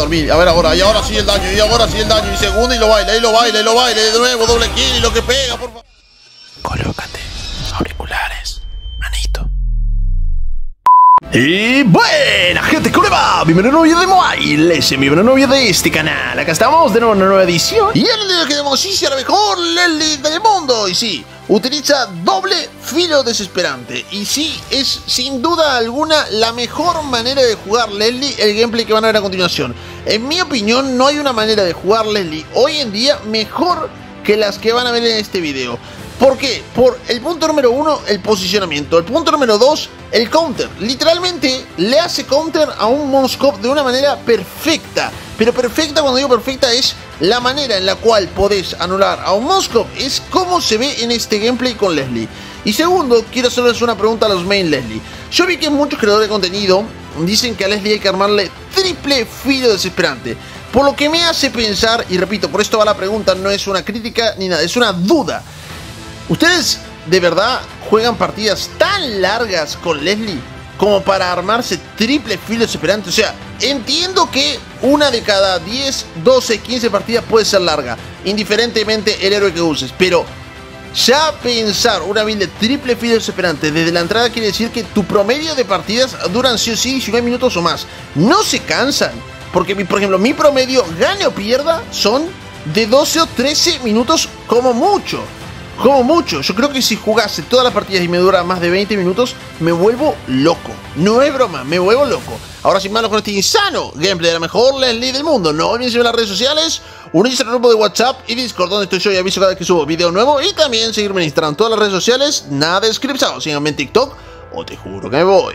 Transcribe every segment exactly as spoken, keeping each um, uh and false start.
dormir. A ver ahora, y ahora sí el daño, y ahora sí el daño. Y segundo, y lo baila, y lo baila, y lo baila. De nuevo, doble kill, y lo que pega, por favor. Colócate auriculares, manito. Y buena gente, ¿cómo le va? Bienvenido a un nuevo video de Mobile, ese mi buena novia de este canal. Acá estamos de nuevo en una nueva edición. Y el día que tenemos sí, la mejor Leslie del mundo. Y sí, utiliza doble filo desesperante. Y sí, es sin duda alguna la mejor manera de jugar Leslie, el gameplay que van a ver a continuación. En mi opinión, no hay una manera de jugar Leslie hoy en día mejor que las que van a ver en este video. ¿Por qué? Por el punto número uno, el posicionamiento. El punto número dos, el counter. Literalmente le hace counter a un Moskov de una manera perfecta. Pero perfecta, cuando digo perfecta, es la manera en la cual podés anular a un Moskov. Es como se ve en este gameplay con Leslie. Y segundo, quiero hacerles una pregunta a los main Leslie. Yo vi que muchos creadores de contenido dicen que a Leslie hay que armarle triple filo desesperante. Por lo que me hace pensar, y repito, por esto va la pregunta, no es una crítica ni nada, es una duda. ¿Ustedes de verdad juegan partidas tan largas con Leslie como para armarse triple filo desesperante? O sea, entiendo que una de cada diez, doce, quince partidas puede ser larga, indiferentemente el héroe que uses, pero ya pensar una build de triple filo desesperante desde la entrada quiere decir que tu promedio de partidas duran sí o sí diecinueve minutos o más. No se cansan, porque por ejemplo mi promedio, gane o pierda, son de doce o trece minutos como mucho. Como mucho, yo creo que si jugase todas las partidas y me dura más de veinte minutos, me vuelvo loco. No es broma, me vuelvo loco. Ahora sin manos con este insano gameplay de la mejor Leslie del mundo. No olviden seguirme en las redes sociales, unirse al grupo de WhatsApp y Discord, donde estoy yo y aviso cada vez que subo video nuevo. Y también seguirme en Instagram, todas las redes sociales, nada de descripción. Síganme en TikTok o te juro que me voy.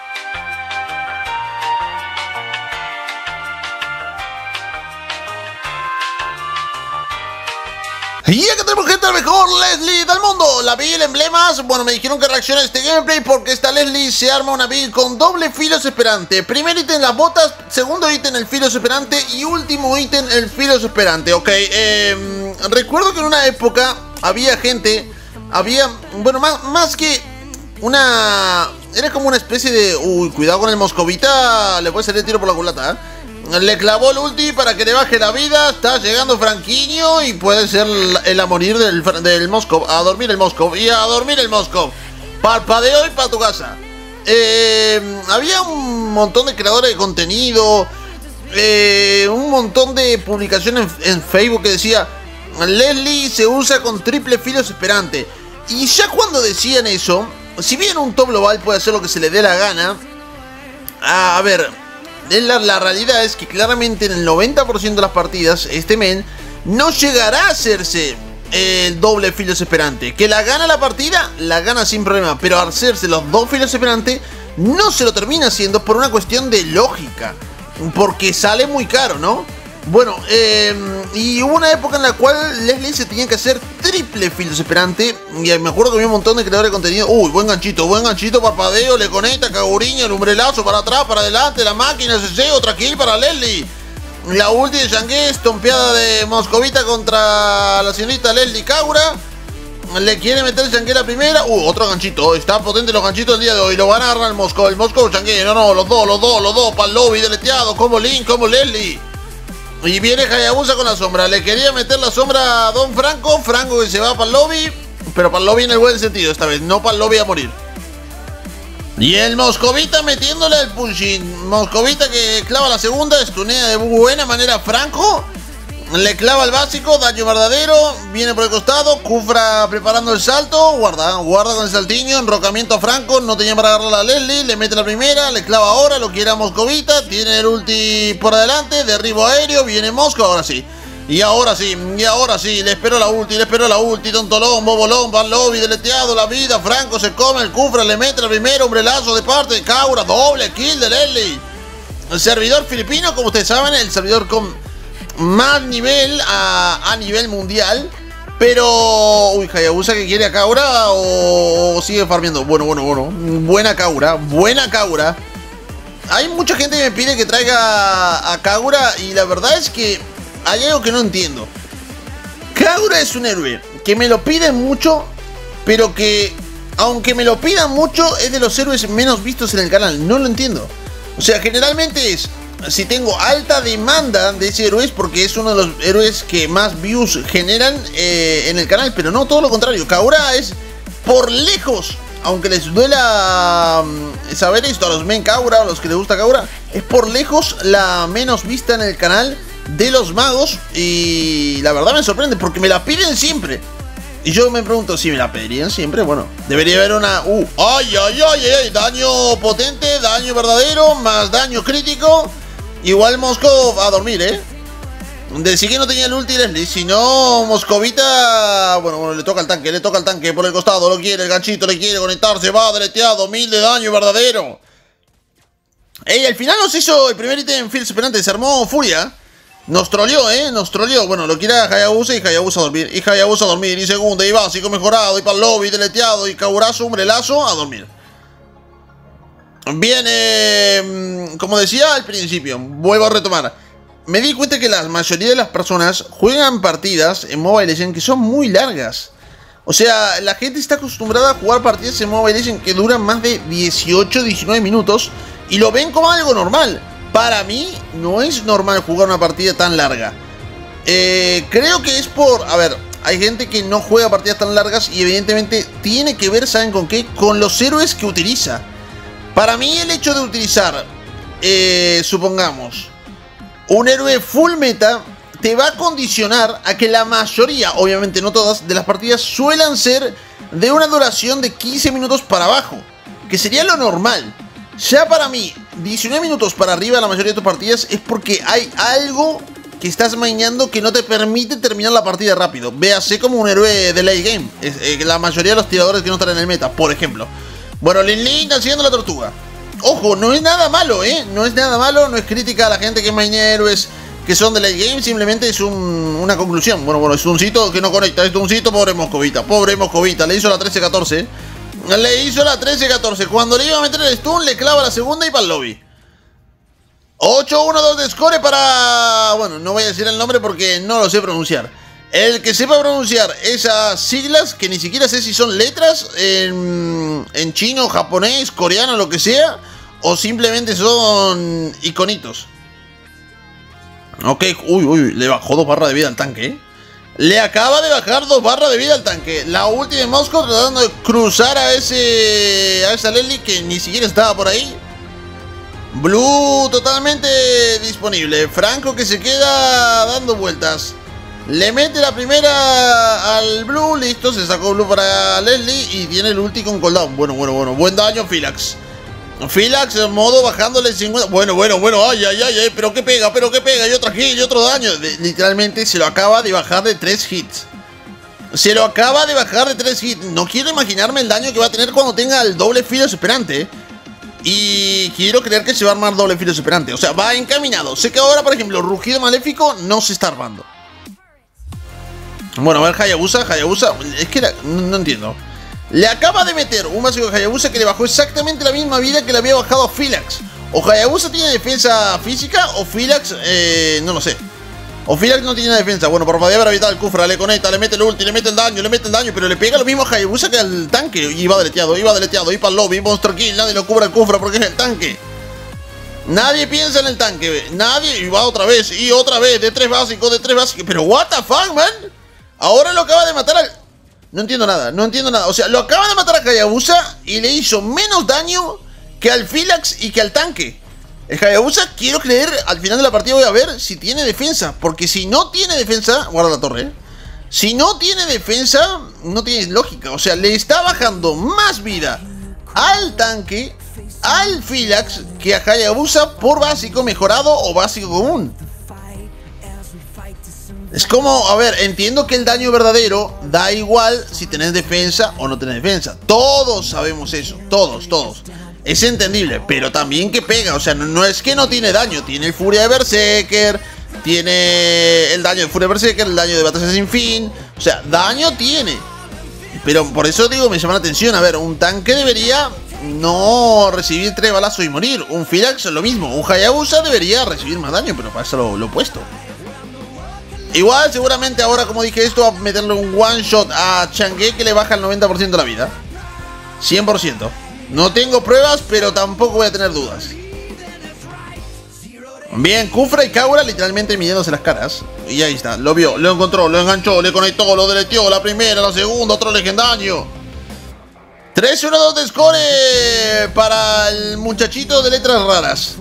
Y acá tenemos gente, la mejor Leslie del mundo. La build emblemas, bueno, me dijeron que reaccione a este gameplay porque esta Leslie se arma una build con doble filo desesperante. Primer ítem las botas, segundo ítem el filo desesperante y último ítem el filo desesperante. Ok, eh, recuerdo que en una época había gente, había, bueno, más, más que una, era como una especie de, uy, cuidado con el moscovita, le puede salir el tiro por la culata, ¿eh? Le clavó el ulti para que le baje la vida. Está llegando Franquiño y puede ser el a morir del, del Moskov. A dormir el Moskov. Y a dormir el Moskov. Parpadeo y para tu casa. Eh, había un montón de creadores de contenido. Eh, un montón de publicaciones en, en Facebook que decía Leslie se usa con triple filo desesperante. Y ya cuando decían eso, si bien un top global puede hacer lo que se le dé la gana, a, a ver... La, la realidad es que claramente en el noventa por ciento de las partidas este men no llegará a hacerse el doble filo desesperante. Que la gana la partida, la gana sin problema, pero al hacerse los dos filos desesperantes no se lo termina haciendo por una cuestión de lógica, porque sale muy caro, ¿no? Bueno, eh, y hubo una época en la cual Leslie se tenía que hacer triple filo desesperante. Y me acuerdo que había un montón de creadores de contenido. Uy, buen ganchito, buen ganchito, parpadeo, le conecta, caguriña, el umbrelazo para atrás, para adelante, la máquina, C C, otra kill para Leslie. La ulti de Shangé, estompeada de Moscovita contra la señorita Leslie Kaura. Le quiere meter Shangé la primera. Uh, otro ganchito, está potente los ganchitos del día de hoy. Lo van a agarrar el Moscov, el Moscov Shangé. No, no, los dos, los dos, los dos, para el lobby deleteado, como Link, como Leslie. Y viene Hayabusa con la sombra. Le quería meter la sombra a Don Franco. Franco que se va para el lobby. Pero para el lobby en el buen sentido esta vez. No para el lobby a morir. Y el Moscovita metiéndole el pushing. Moscovita que clava la segunda. Estunea de buena manera Franco. Le clava el básico. Daño verdadero. Viene por el costado. Kufra preparando el salto. Guarda. Guarda con el saltiño. Enrocamiento a Franco. No tenía para agarrar a Leslie. Le mete la primera. Le clava ahora. Lo quiere a Moscovita. Tiene el ulti por adelante. Derribo aéreo. Viene Mosco. Ahora sí. Y ahora sí. Y ahora sí. Le esperó la ulti. Le esperó la ulti. Tontolón. Bobolón. Van lobby. Deleteado. La vida. Franco se come. El Kufra le mete la primera. Umbrelazo de parte de Kaura. Doble kill de Leslie. El servidor filipino. Como ustedes saben. El servidor con más nivel a, a nivel mundial. Pero... Uy, Hayabusa que quiere a Kaura o, o sigue farmeando. Bueno, bueno, bueno. Buena Kaura. Buena Kaura. Hay mucha gente que me pide que traiga a Kaura. Y la verdad es que hay algo que no entiendo. Kaura es un héroe que me lo piden mucho, pero que aunque me lo pidan mucho, es de los héroes menos vistos en el canal. No lo entiendo. O sea, generalmente es si tengo alta demanda de ese héroe, porque es uno de los héroes que más views generan eh, en el canal, pero no, todo lo contrario. Kaura es por lejos, aunque les duela um, saber esto a los men Kaura, a los que les gusta Kaura, es por lejos la menos vista en el canal de los magos. Y la verdad me sorprende porque me la piden siempre. Y yo me pregunto, si me la pedirían siempre, bueno, debería haber una... Uh, ay, ay, ay, ay, daño potente, daño verdadero, más daño crítico. Igual Mosco a dormir, ¿eh? Decí que no tenía el ulti Leslie, si no, Moscovita... Bueno, bueno, le toca al tanque, le toca al tanque por el costado, lo quiere, el ganchito le quiere conectarse, va deleteado, mil de daño verdadero. Ey, al final nos hizo el primer ítem Fields Esperante, se armó Furia. Nos troleó, eh, nos troleó. Bueno, lo quiere a Hayabusa y Hayabusa a dormir. Y Hayabusa a dormir. Y segunda, y básico mejorado. Y para el lobby, deleteado. Y Kaurazo, umbrelazo, a dormir. Bien, eh, como decía al principio, vuelvo a retomar. Me di cuenta que la mayoría de las personas juegan partidas en Mobile Legends que son muy largas. O sea, la gente está acostumbrada a jugar partidas en Mobile Legends que duran más de dieciocho, diecinueve minutos. Y lo ven como algo normal. Para mí no es normal jugar una partida tan larga. Eh, creo que es por... A ver, hay gente que no juega partidas tan largas y evidentemente tiene que ver, ¿saben con qué? Con los héroes que utiliza. Para mí el hecho de utilizar, eh, supongamos, un héroe full meta te va a condicionar a que la mayoría, obviamente no todas, de las partidas suelan ser de una duración de quince minutos para abajo, que sería lo normal. Ya para mí, diecinueve minutos para arriba la mayoría de tus partidas es porque hay algo que estás maineando que no te permite terminar la partida rápido. Véase como un héroe de late game. Es, eh, la mayoría de los tiradores que no están en el meta, por ejemplo. Bueno, Lin Lin haciendo la tortuga. Ojo, no es nada malo, ¿eh? No es nada malo, no es crítica a la gente que mainea héroes que son de late game. Simplemente es un, una conclusión. Bueno, bueno, es un cito que no conecta. Es un cito, pobre Moscovita. Pobre Moscovita, le hizo la trece catorce. Le hizo la trece catorce. Cuando le iba a meter el stun, le clava la segunda y para el lobby. ocho uno dos de score para... Bueno, no voy a decir el nombre porque no lo sé pronunciar. El que sepa pronunciar esas siglas, que ni siquiera sé si son letras en, en chino, japonés, coreano, lo que sea, o simplemente son iconitos. Ok, uy, uy, le bajó dos barras de vida al tanque, ¿eh? Le acaba de bajar dos barras de vida al tanque. La última de Moscow tratando de cruzar a ese... A esa Leslie que ni siquiera estaba por ahí. Blue totalmente disponible. Franco que se queda dando vueltas. Le mete la primera al Blue. Listo, se sacó Blue para Leslie. Y tiene el ulti con cooldown. Bueno, bueno, bueno. Buen daño Philax. Philax en modo bajándole cincuenta. Bueno, bueno, bueno. Ay, ay, ay, ay. Pero que pega, pero que pega. Y otra hit y otro daño. De, literalmente se lo acaba de bajar de tres hits. Se lo acaba de bajar de tres hits. No quiero imaginarme el daño que va a tener cuando tenga el doble Filos Esperante. Y quiero creer que se va a armar doble Filos Esperante. O sea, va encaminado. Sé que ahora, por ejemplo, Rugido Maléfico no se está armando. Bueno, a ver, Hayabusa. Hayabusa. Es que era, no, no entiendo. Le acaba de meter un básico de Hayabusa que le bajó exactamente la misma vida que le había bajado a Philax. O Hayabusa tiene defensa física o Philax, eh, no lo sé. O Philax no tiene defensa. Bueno, por favor, evitar el Kufra, le conecta, le mete el ulti, le mete el daño, le mete el daño, pero le pega lo mismo a Hayabusa que al tanque. Y va deleteado, iba deleteado, y para el lobby, Monster Kill, nadie lo cubra el Kufra porque es el tanque. Nadie piensa en el tanque, nadie, y va otra vez, y otra vez, de tres básicos, de tres básicos. Pero what the fuck, man. Ahora lo acaba de matar al... No entiendo nada, no entiendo nada. O sea, lo acaba de matar a Hayabusa y le hizo menos daño que al Philax y que al tanque. El Hayabusa, quiero creer, al final de la partida voy a ver si tiene defensa. Porque si no tiene defensa, guarda la torre, ¿eh? Si no tiene defensa, no tiene lógica. O sea, le está bajando más vida al tanque, al Philax, que a Hayabusa por básico mejorado o básico común. Es como, a ver, entiendo que el daño verdadero da igual si tenés defensa o no tenés defensa. Todos sabemos eso, todos, todos. Es entendible, pero también que pega. O sea, no, no es que no tiene daño. Tiene el Furia de Berserker, tiene el daño de Furia de Berserker, el daño de Batalla Sin Fin. O sea, daño tiene. Pero por eso digo, me llama la atención. A ver, un tanque debería no recibir tres balazos y morir. Un Philax lo mismo. Un Hayabusa debería recibir más daño, pero para eso lo, lo he puesto. Igual, seguramente ahora, como dije esto, va a meterle un one shot a Chang'e que le baja el noventa por ciento de la vida. cien por ciento. No tengo pruebas, pero tampoco voy a tener dudas. Bien, Kufra y Kaura literalmente midiéndose las caras. Y ahí está, lo vio, lo encontró, lo enganchó, le conectó, lo deleteó. La primera, la segunda, otro legendario. tres uno dos de score para el muchachito de letras raras.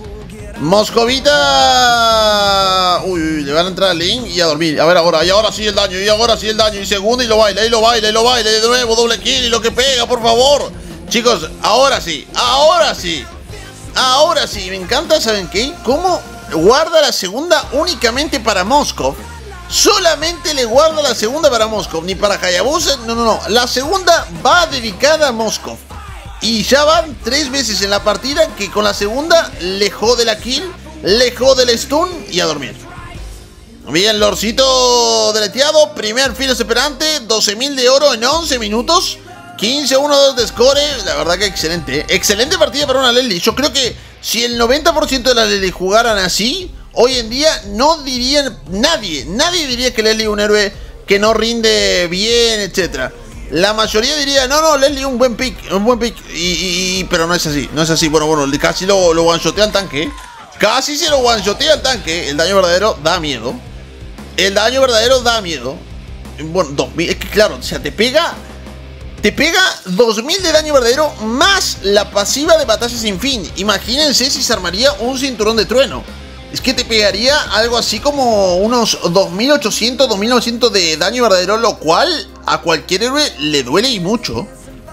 Moscovita. Uy, uy, le van a entrar a Link y a dormir. A ver ahora, y ahora sí el daño, y ahora sí el daño. Y segundo, y lo baila, y lo baila, y lo baila. De nuevo, doble kill, y lo que pega, por favor. Chicos, ahora sí, ahora sí. Ahora sí, me encanta, ¿saben qué? Cómo guarda la segunda únicamente para Moskov. Solamente le guarda la segunda para Moskov, ni para Hayabusa. No, no, no. La segunda va dedicada a Moskov. Y ya van tres veces en la partida que con la segunda le jode la kill, le jode el stun y a dormir. Bien, Lorcito deleteado. Primer Filos Esperante. doce mil de oro en once minutos. quince uno dos de score. La verdad que excelente, ¿eh? Excelente partida para una Leslie. Yo creo que si el noventa por ciento de las Leslie jugaran así, hoy en día no dirían nadie, nadie diría que Leslie es un héroe que no rinde bien, etcétera. La mayoría diría, no, no, Leslie un buen pick, un buen pick. Y, y, pero no es así, no es así. Bueno, bueno, casi lo, lo one-shotea al tanque. Casi se lo one-shotea al tanque. El daño verdadero da miedo. El daño verdadero da miedo. Bueno, dos mil, es que claro, o sea, te pega... Te pega dos mil de daño verdadero más la pasiva de batalla sin fin. Imagínense si se armaría un cinturón de trueno. Es que te pegaría algo así como unos dos mil ochocientos, dos mil novecientos de daño verdadero, lo cual a cualquier héroe le duele y mucho.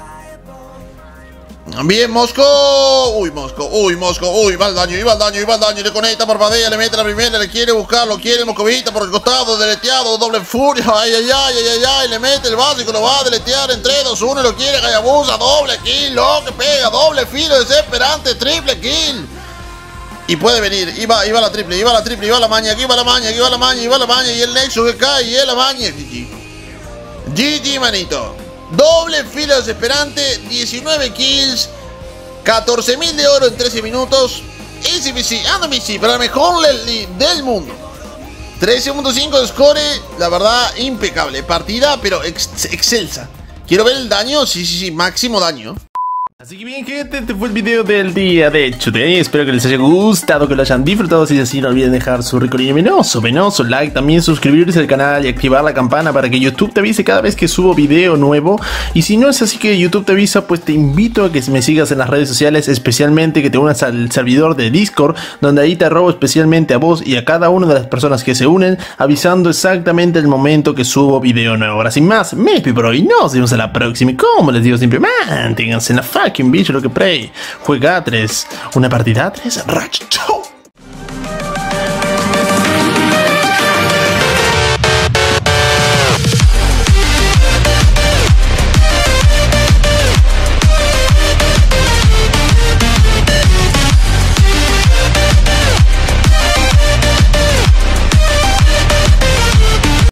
Bien, Mosco. Uy, Mosco, uy, Mosco, uy, va el daño, iba el daño, iba el daño, le conecta, parpadea, le mete la primera, le quiere buscar, lo quiere, Moscovita por el costado, deleteado, doble furia, ay, ay, ay, ay, ay, ay, le mete el básico, lo va a deletear en tres, dos, uno, lo quiere, Hayabusa, doble kill, lo que pega, doble filo desesperante, triple kill. Y puede venir, iba, iba la triple, iba la triple, iba la maña, aquí va la maña, aquí va la maña, iba la maña, y el Nexus que cae, y es la maña, G G. G G, manito. Doble filo desesperante, diecinueve kills, catorce mil de oro en trece minutos. S B C, ando M C, para la mejor Leslie del mundo. trece punto cinco de score, la verdad, impecable. Partida, pero ex excelsa. Quiero ver el daño, sí, sí, sí, máximo daño. Así que bien, gente, este fue el video del día de Today. Espero que les haya gustado, que lo hayan disfrutado. Si es así, no olviden dejar su rico y venoso, venoso like, también suscribirse al canal y activar la campana para que YouTube te avise cada vez que subo video nuevo. Y si no es así que YouTube te avisa, pues te invito a que me sigas en las redes sociales, especialmente que te unas al servidor de Discord, donde ahí te robo especialmente a vos y a cada una de las personas que se unen, avisando exactamente el momento que subo video nuevo. Ahora sin más, me despido por hoy, nos vemos en la próxima y como les digo siempre, manténganse en la fucking bicho lo que play. Juega a tres, una partida a tres, Ratchet.